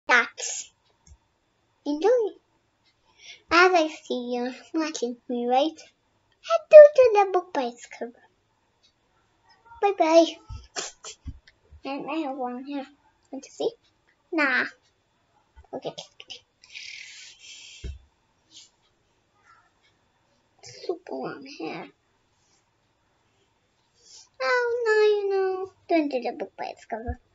That's enjoy. As I see you watching me, right? Head to the book price cover. Bye bye. And I have one here. Want to see? Nah. Okay. Super long hair. Oh, now you know. Don't do the book price cover.